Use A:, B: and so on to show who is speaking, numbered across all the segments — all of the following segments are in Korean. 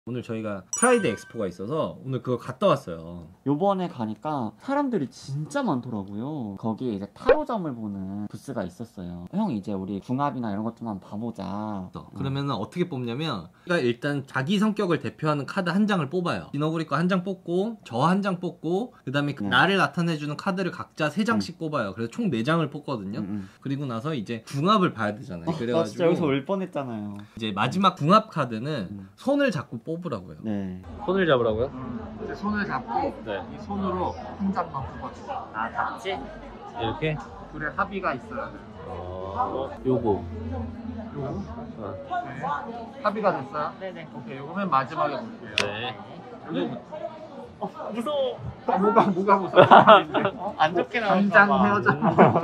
A: 오늘 저희가 프라이드 엑스포가 있어서 오늘 그거 갔다 왔어요.
B: 요번에 가니까 사람들이 진짜 많더라고요. 거기에 이제 타로점을 보는 부스가 있었어요. 형 이제 우리 궁합이나 이런 것 좀 한번 봐보자.
A: 그러면은 어떻게 뽑냐면 그러니까 일단 자기 성격을 대표하는 카드 한 장을 뽑아요. 진어구리 거 한 장 뽑고 저 한 장 뽑고 그 다음에 나를 나타내주는 카드를 각자 3장씩 뽑아요. 그래서 총 4장을 뽑거든요. 그리고 나서 이제 궁합을 봐야 되잖아요. 그래가지고
B: 나 진짜 여기서 울 뻔했잖아요.
A: 이제 마지막 궁합 카드는 손을 잡고 뽑으라고요.
B: 네.
A: 손을 잡으라고요?
C: 이제 손을 잡고
A: 네.
C: 이 손으로 한 장만 뽑아줘.
B: 아 잡지?
A: 이렇게?
C: 둘의 합의가 있어야 돼.
A: 요거.
C: 요거? 네. 합의가 됐어요?
B: 네네.
C: 오케이, 요거 맨 마지막에 볼게요.
A: 네.
C: 요거부터.
B: 무서워.
C: 아, 뭐가 무서워?
B: 안 좋게 나올까
C: 당장
B: 봐.
C: 헤어져.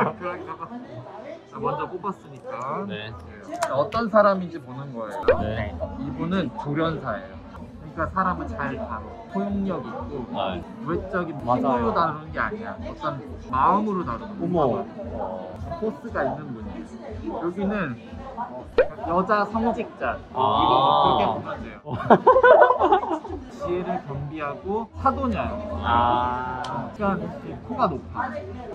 C: 자, 먼저 뽑았으니까.
A: 네.
C: 자, 어떤 사람인지 보는 거예요.
A: 네.
C: 이분은 조련사예요. 그러니까 사람을 잘 다뤄. 포용력 있고
A: 아,
C: 외적인
B: 맞아요.
C: 힘으로 다루는 게 아니야. 어떤 마음으로 다루는 거야.
B: 어머.
C: 포스가 있는 분이에요. 여기는 여자 성직자.
A: 아.
C: 그렇게 보면 돼요. 지혜를 겸비하고 사도냐요.
B: 아.
C: 그러니까 이 코가 높아.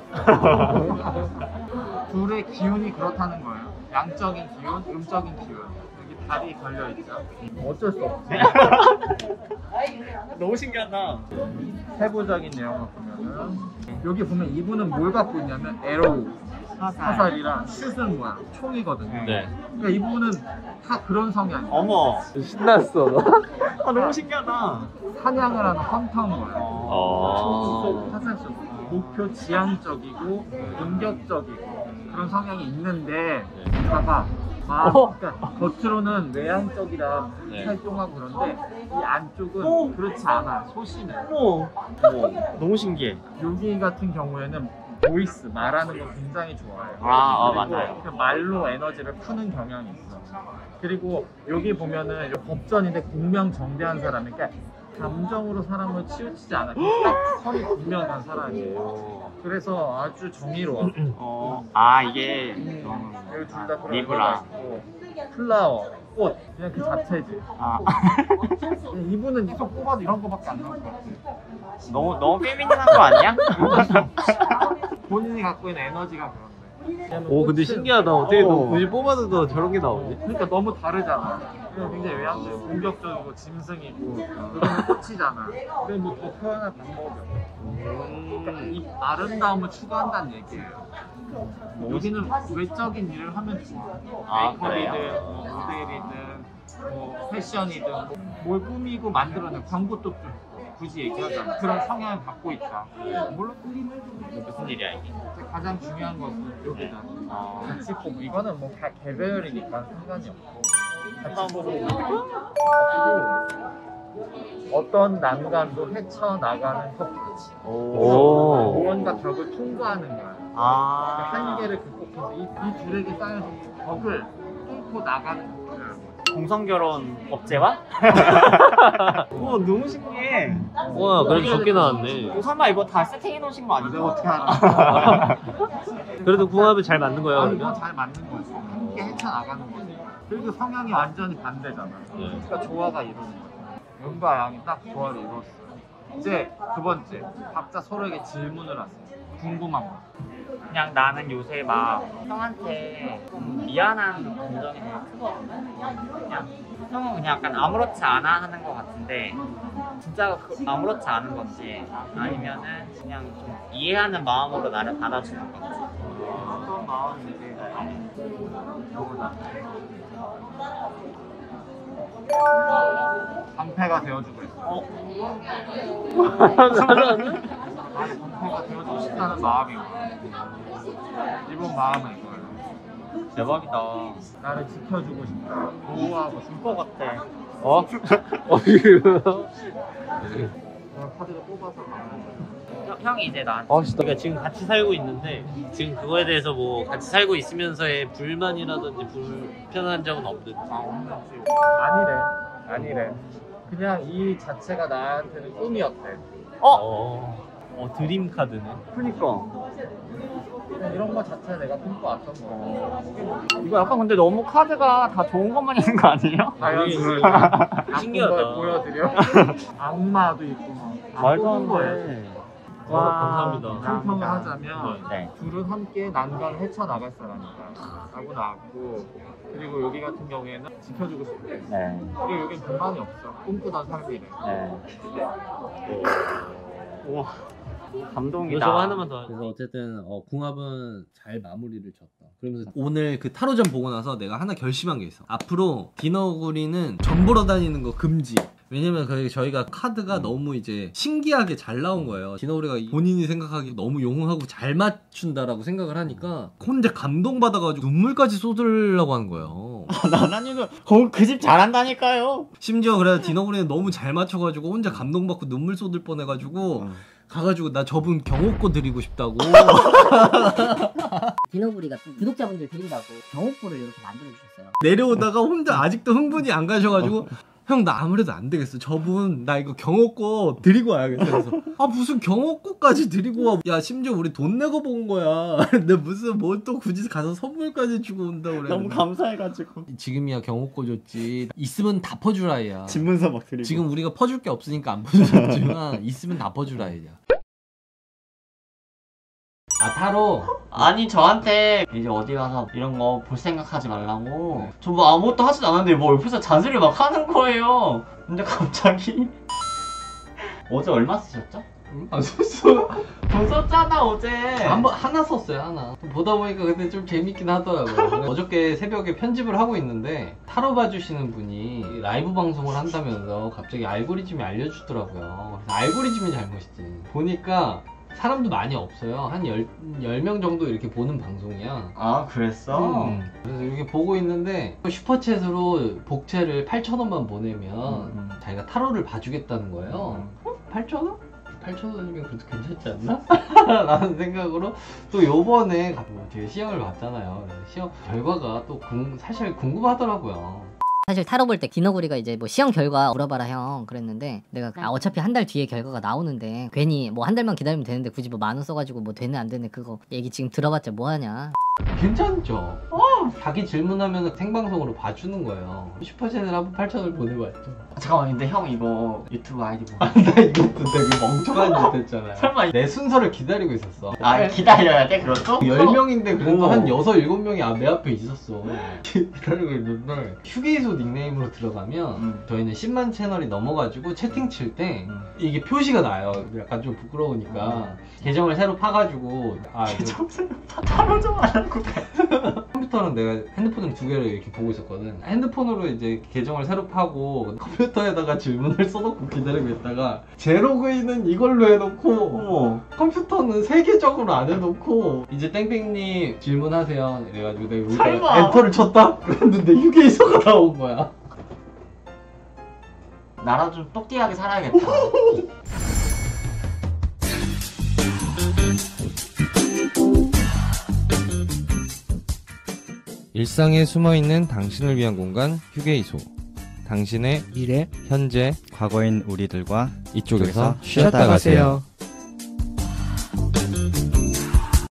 C: 둘의 기운이 그렇다는 거예요. 양적인 기운, 음적인 기운. 여기 다리 걸려 있죠. 어쩔 수 없지.
B: 너무 신기하다.
C: 세부적인 내용을 보면은 여기 보면 이분은 뭘 갖고 있냐면 에로우, 화살이랑 슛은 뭐야? 총이거든요.
A: 네.
C: 그러니까 이분은 다 그런 성향이야.
B: 어머.
A: 신났어.
B: 아 너무 신기하다.
C: 사냥을 하는 헌터인 거예요. 총 쏘고 화살 쏘고 목표 지향적이고 공격적이고 그런 성향이 있는데 봐봐. 그러니까 겉으로는 외향적이라
A: 네.
C: 활동하고 그런데 이 안쪽은 그렇지 않아. 소심해.
B: 어머. 너무 신기해.
C: 여기 같은 경우에는 보이스, 말하는 거 굉장히 좋아해요.
B: 아,
C: 그리고
B: 맞아요.
C: 그 말로 에너지를 푸는 경향이 있어. 그리고 여기 보면은 법전인데 공명정대한 사람, 그러니까 감정으로 사람을 치우치지 않아. 딱 선이 분명한 사람이에요. 그래서 아주 정의로워.
B: 아 이게
C: 여기 둘 다 그런
B: 리브라.
C: 의미가 있고 플라워, 꽃, 그냥 그 자체지.
B: 아
C: 이분은 이거 뽑아도 이런 거밖에 안 나올 것 같아.
B: 너무 페미닌한 거 아니야?
C: 본인이 갖고 있는 에너지가 그런데.
A: 오 근데 신기하다. 어떻게
B: 어.
A: 굳이 뽑아도 저런 게 나오지?
C: 그러니까 너무 다르잖아. 그냥 굉장히 외향적이고 공격적이고 짐승이고 여기는 꽃이잖아. 근데 뭐 더 표현할 방법이 없어. 그러니까 이 아름다움을 추구한다는 얘기예요. 여기는 외적인 일을 하면 좋아.
B: 아,
C: 메이크업이든
B: 그래요?
C: 뭐 모델이든 뭐 패션이든 뭘 꾸미고 만들어낸 광고 쪽도 굳이 얘기하잖아. 그런 성향을 갖고 있다. 물론
B: 무슨 일이야 이게?
C: 가장 중요한 것은 여기다. 같이 보고 이거는 뭐 다 개별이니까 상관이 없고 같이 보고 어떤 난간도 헤쳐나가는 커플.
A: 오.
C: 무언가 벽을 통과하는 거야.
B: 아
C: 한계를 극복해서 이 둘에게 쌓여진 벽을 뚫고 나가는 거야.
B: 공성결혼 업체와? 우와 너무 신기해.
A: 와 그래도 좋게 나왔네.
B: 설마 이거 다 세팅해 놓으신 거
C: 내가
B: 아니죠?
C: 어떻게 알아?
A: 그래도 궁합이 잘 맞는 거예요.
C: 이건
A: 그러면?
C: 잘 맞는 거지. 함께 헤쳐나가는 거지. 그리고 성향이 완전히 반대잖아. 그러니까 조화가 이루는 거야. 음과 양이 딱 조화를 이뤘어. 이제 두 번째, 각자 서로에게 질문을 하세요. 궁금한 거.
B: 그냥 나는 요새 막 형한테 미안한 감정이 되게 크거든. 그냥 형은 그냥 약간 아무렇지 않아 하는 것 같은데 진짜 아무렇지 않은 건지 아니면은 그냥 좀 이해하는 마음으로 나를 받아주는 건지.
C: 어떤 마음인지 보자. 방패가 되어주고 있어. 나의 방패가 되어주고 싶다는 마음이 이분 마음은 이거예요.
B: 대박이다.
C: 나를 지켜주고 싶다. 보호하고 싶다.
B: 것 같아.
A: 어?
C: 그런 카드를 뽑아서 가는 거예요.
B: 형이 이제 나한테
A: 그러니까 지금 같이 살고 있는데 지금 그거에 대해서 뭐 같이 살고 있으면서의 불만이라든지 불편한 점은 없는지.
C: 없는지. 아니래. 그냥 이 자체가 나한테는 꿈이었대.
A: 어. 드림 카드네.
B: 그니까
C: 이런 거 자체 내가 품고 왔던 거.
B: 이거 약간 근데 너무 카드가 다 좋은 것만 있는 거 아니에요?
C: 자연스러워.
A: 신기하다.
C: 보여드려. 악마도 있고 막.
B: 말도 안 돼.
A: 감사합니다.
C: 평평을 하자면
B: 네.
C: 둘은 함께 난간을 헤쳐나갈 사람이다 하고 나왔고, 그리고 여기 같은 경우에는 지켜주고 싶대.
B: 네.
C: 그리고 여긴 불만이 없어. 꿈꾸던 삶이래.
B: 네. 우와. 감동이다.
A: 저거 하나만 더. 그래서 어쨌든 궁합은 잘 마무리를 졌다. 그러면서 오늘 그 타로점 보고 나서 내가 하나 결심한 게 있어. 앞으로 디너구리는 점 보러 다니는 거 금지. 왜냐면 저희가 카드가 너무 이제 신기하게 잘 나온 거예요. 디너구리가 본인이 생각하기 너무 용하고 잘 맞춘다라고 생각을 하니까 혼자 감동받아가지고 눈물까지 쏟으려고 하는 거예요.
B: 나나님은 그 집 잘한다니까요.
A: 심지어 그래 디너구리는 너무 잘 맞춰가지고 혼자 감동받고 눈물 쏟을 뻔해가지고 가가지고 나 저분 경옥고 드리고 싶다고.
D: 디너구리가 구독자분들 드린다고 경옥고를 이렇게 만들어주셨어요.
A: 내려오다가 혼자 아직도 흥분이 안 가셔가지고 형 나 아무래도 안 되겠어. 저분 나 이거 경옥고 드리고 와야겠어. 그래서 아 무슨 경옥고까지 드리고 와. 야 심지어 우리 돈 내고 본 거야. 근데 무슨 뭘 또 굳이 가서 선물까지 주고 온다고 그래.
B: 너무 감사해가지고.
A: 지금이야 경옥고 줬지. 있으면 다 퍼주라이야.
B: 집문서 막 드리고.
A: 지금 우리가 퍼줄 게 없으니까 안 퍼주셨지만 있으면 다 퍼주라이야. 아 타로?
B: 아니 저한테 이제 어디 가서 이런 거 볼 생각하지 말라고. 저 뭐 아무것도 하지도 않았는데 뭐 옆에서 잔소리 막 하는 거예요. 근데 갑자기 어제 얼마 쓰셨죠?
A: 안 썼어.
B: 돈 썼잖아 어제.
A: 하나 썼어요 하나. 보다 보니까 근데 좀 재밌긴 하더라고요. 어저께 새벽에 편집을 하고 있는데 타로 봐주시는 분이 라이브 방송을 한다면서 갑자기 알고리즘이 알려주더라고요. 그래서 알고리즘이 잘못이지. 보니까 사람도 많이 없어요. 한 10명 정도 이렇게 보는 방송이야.
B: 아 그랬어?
A: 그래서 이렇게 보고 있는데 슈퍼챗으로 복채를 8,000원만 보내면 자기가 타로를 봐주겠다는 거예요. 8,000원? 8,000원이면 그래도 괜찮지 않나? 라는 생각으로 또 요번에 제가 시험을 봤잖아요. 시험 결과가 또 사실 궁금하더라고요.
D: 사실 타로 볼 때 디너구리가 이제 뭐 시험 결과 물어봐라 형 그랬는데 내가 어차피 한 달 뒤에 결과가 나오는데 괜히 뭐 한 달만 기다리면 되는데 굳이 뭐 10,000원 써가지고 뭐 되네 안 되네 그거 얘기 지금 들어봤자 뭐하냐.
A: 괜찮죠? 자기 질문하면 생방송으로 봐주는 거예요. 슈퍼챗을 한번 8,000원을 보내봤죠.
B: 잠깐만 근데 형 이거 유튜브 아이디 뭐?
A: 나 이것도 되게 멍청한 짓 했잖아요.
B: 설마
A: 내 순서를 기다리고 있었어.
B: 아 기다려야 돼 그것도?
A: 10명인데 그래도
B: 오.
A: 한 6, 7명이 내 앞에 있었어. 기다리고 있는데 휴게소 닉네임으로 들어가면 저희는 10만 채널이 넘어가지고 채팅 칠 때 이게 표시가 나요. 약간 좀 부끄러우니까 계정을 새로 파가지고
B: 계정 새로 타로 좀 하라고.
A: 컴퓨터는 내가 핸드폰으로 2개를 이렇게 보고 있었거든. 핸드폰으로 이제 계정을 새로 파고 컴퓨터에다가 질문을 써놓고 기다리고 있다가 제 로그인은 이걸로 해놓고 컴퓨터는 세계적으로 안 해놓고 이제 땡땡님 질문하세요 이래가지고 내가
B: 설마.
A: 엔터를 쳤다? 그랬는데 휴게소가 나온 거야.
B: 나라도 좀 똑띠하게 살아야겠다.
E: 일상에 숨어있는 당신을 위한 공간 휴게이소. 당신의
F: 미래,
E: 현재,
F: 과거인 우리들과
E: 이쪽에서 쉬었다 가세요.